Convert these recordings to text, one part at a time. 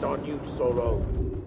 on you, Solo.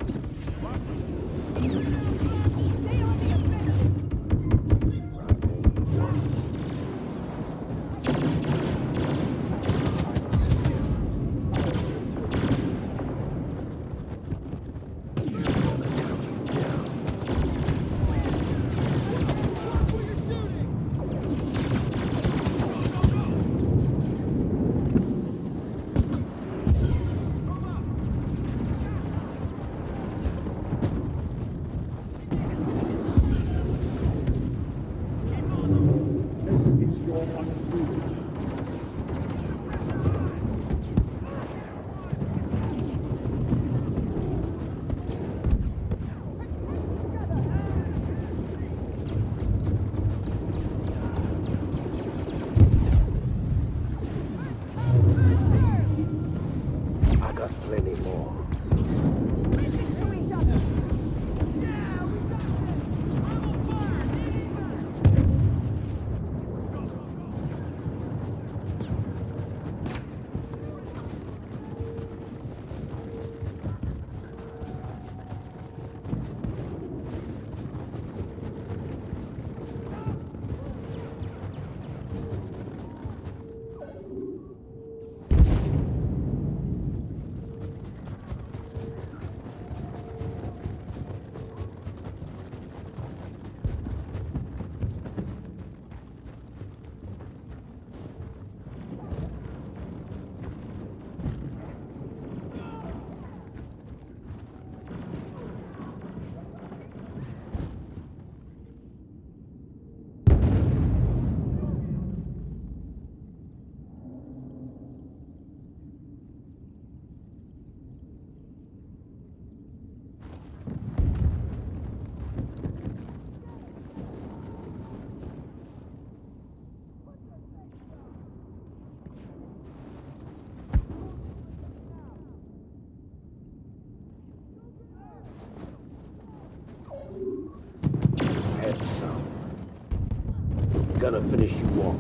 Gonna finish you off.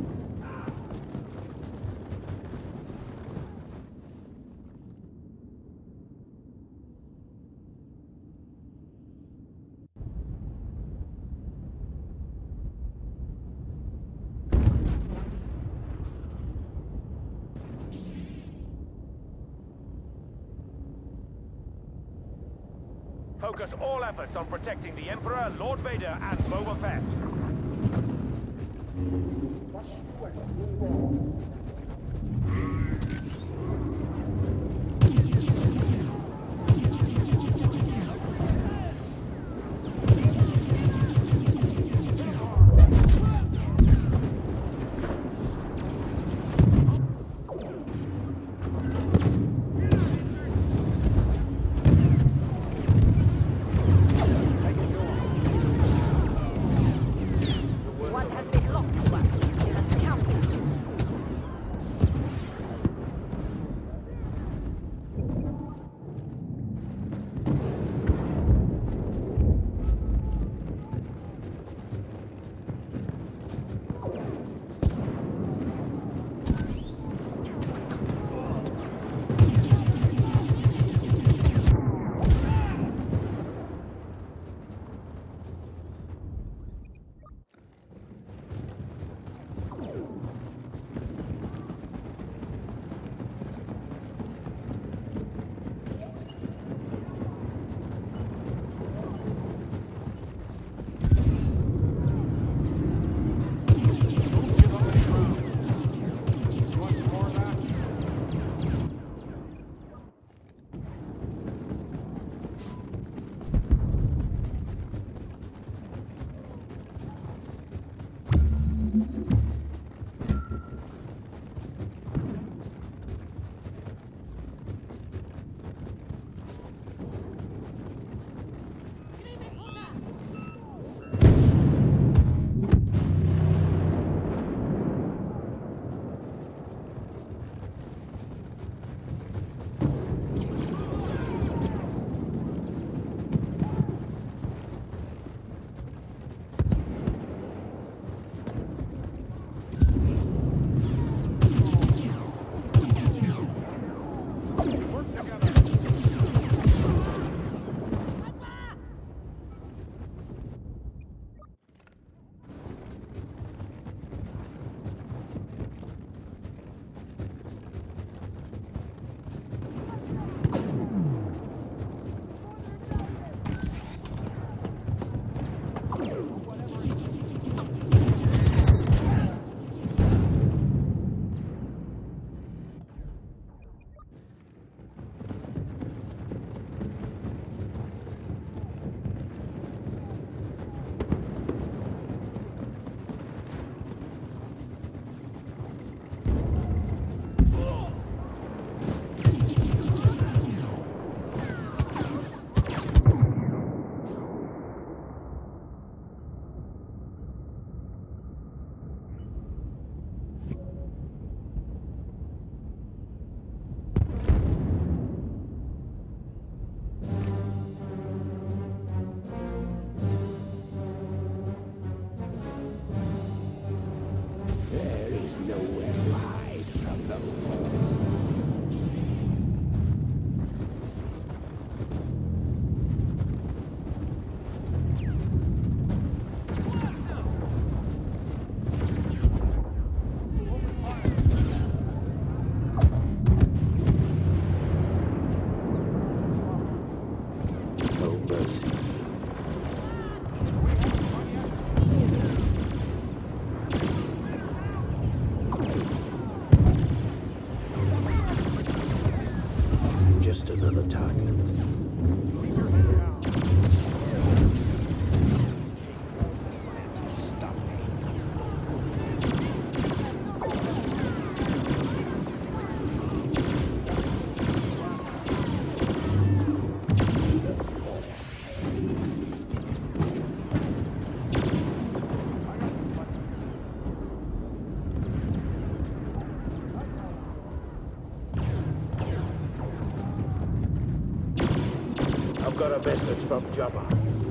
Focus all efforts on protecting the Emperor, Lord Vader, and Boba Fett. message from Jabba.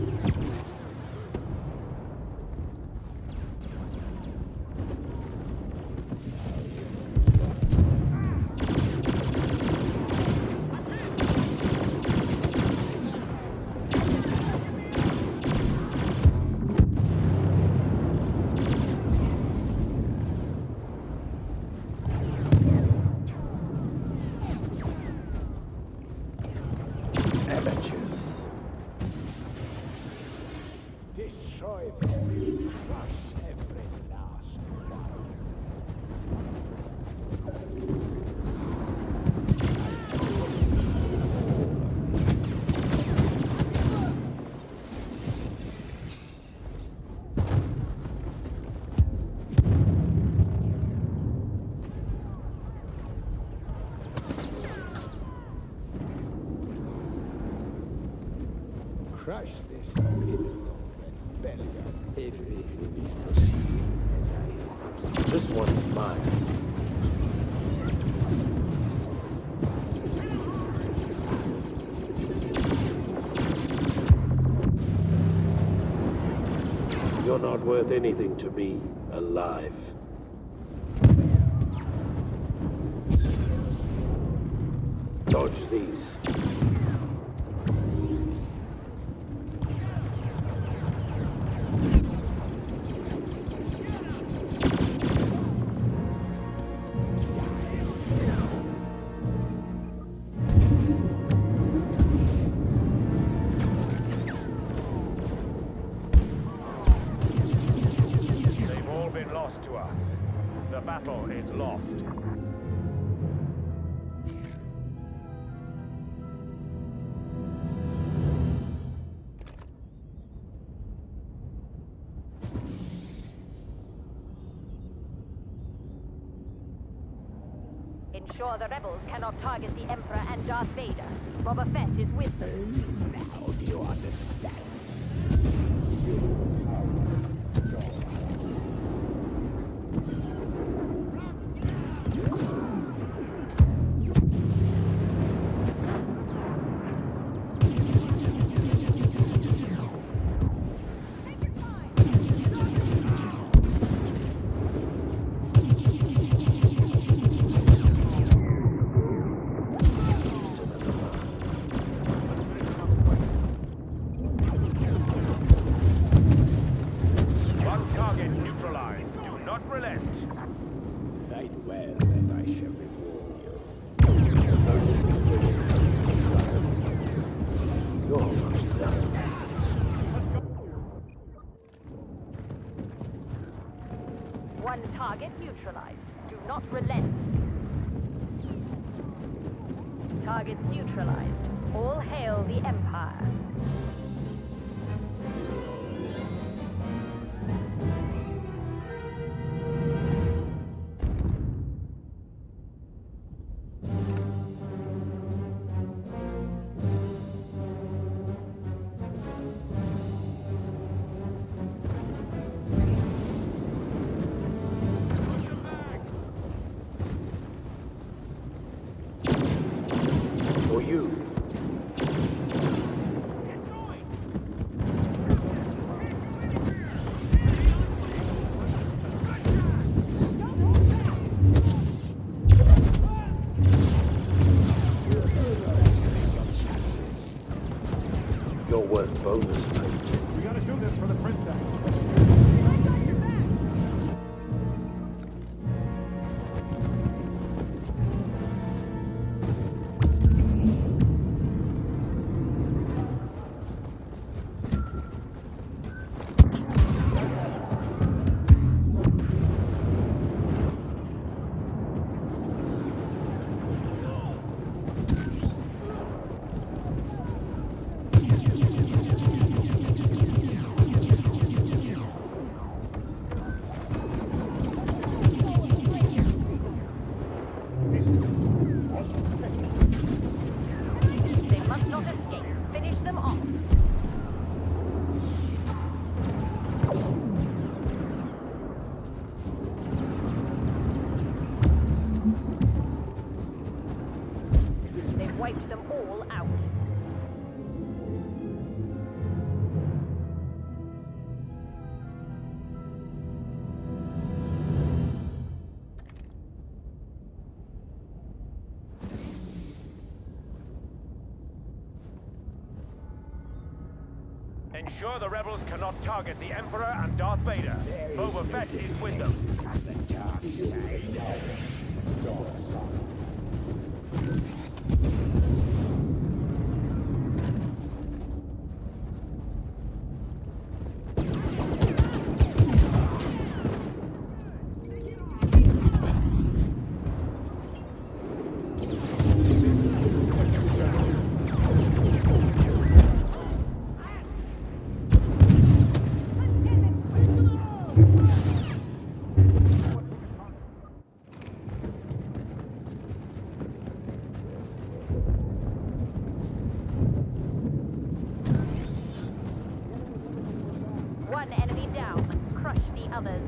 Destroy them. Crush every last one. Crush this pitiful rebellion. Everything is proceeding as I foresee. This one's mine. You're not worth anything to me alive. Dodge these. To us. The battle is lost. Ensure the rebels cannot target the Emperor and Darth Vader. Boba Fett is with them. Now do you understand? Fight well, and I shall reward you. You're almost done. One target neutralized. Do not relent. Targets neutralized. All hail the Empire. For you. You're worth bonus, mate. We gotta do this for the princess. Ensure the rebels cannot target the Emperor and Darth Vader. Boba Fett is with them. Dark side. One enemy down. Crush the others.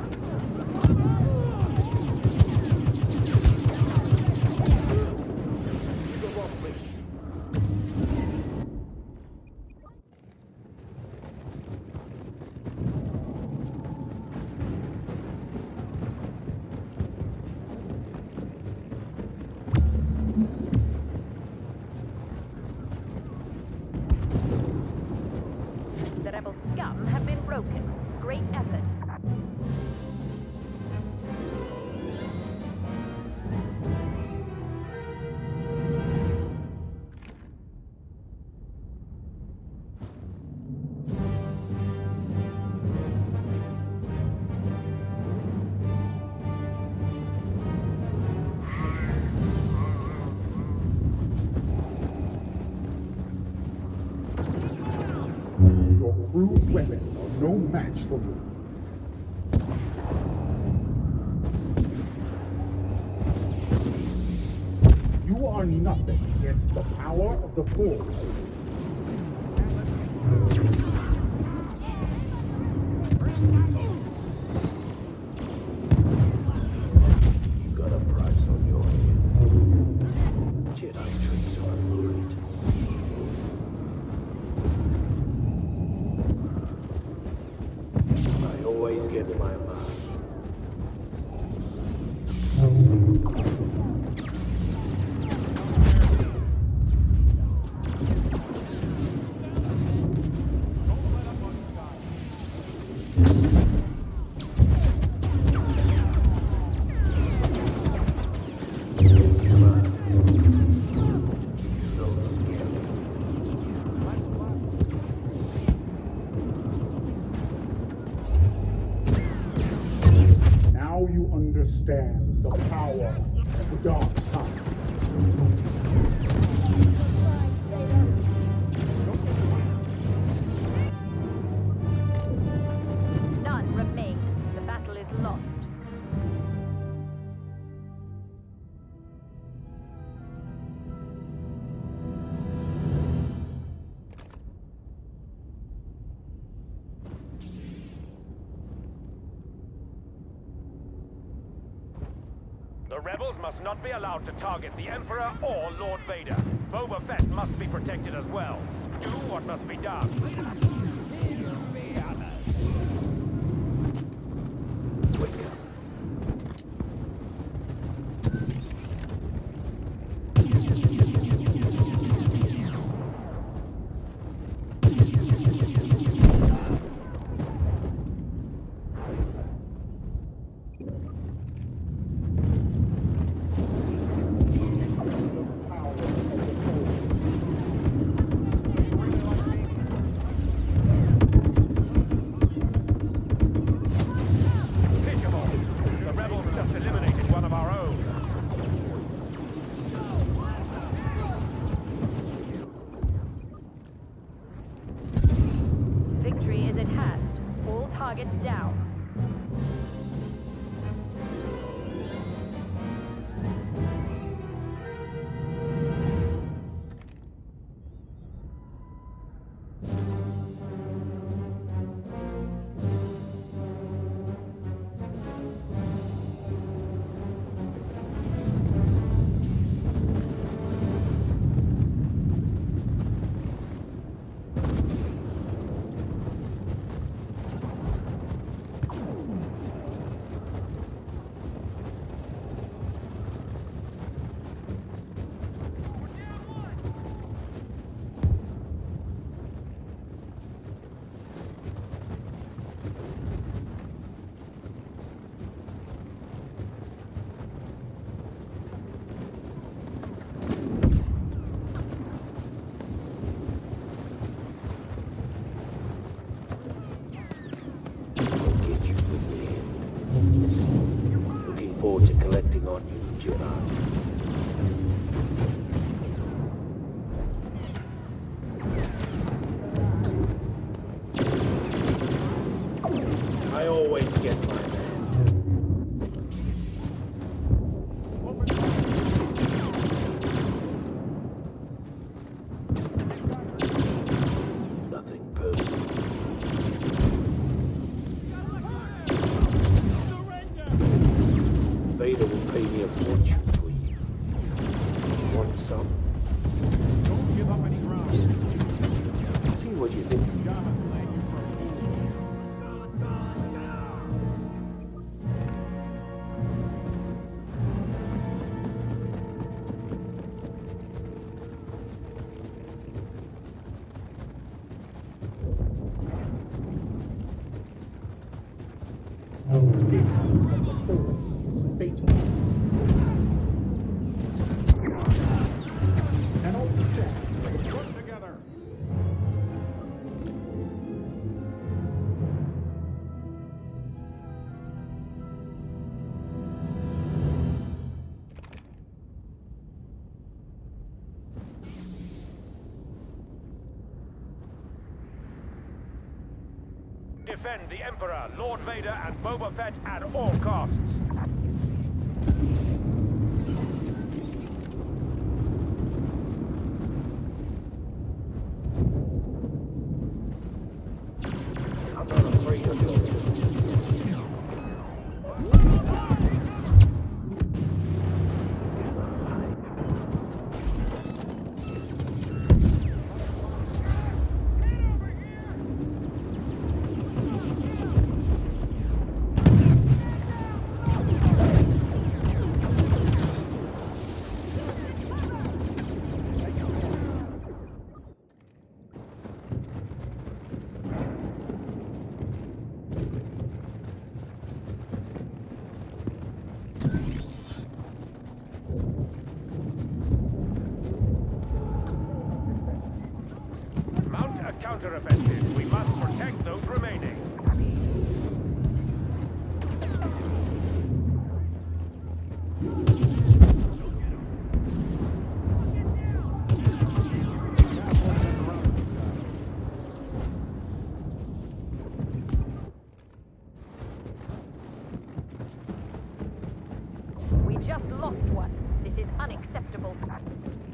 The rebel scum have been broken. Great effort. Your crude weapons are no match for me. You are nothing against the power of the Force. You got a price on your head. Jedi tricks are lurid. I always get my mark. Now you understand the power of the dark side. None remain. The battle is lost. The rebels must not be allowed to target the Emperor or Lord Vader. Boba Fett must be protected as well. Do what must be done. Wake up. Pitiful. The rebels just eliminated one of our own. Victory is at hand. All targets down. forward to collecting on you, Jedi. I always get my man. Nothing personal. Vader will pay me a fortune for you. Want some? Don't give up any ground. See what you think. Defend the Emperor, Lord Vader, and Boba Fett at all costs. I'm not afraid of you. Mount a counter-offensive. We must protect those remaining. We just lost one. This is unacceptable.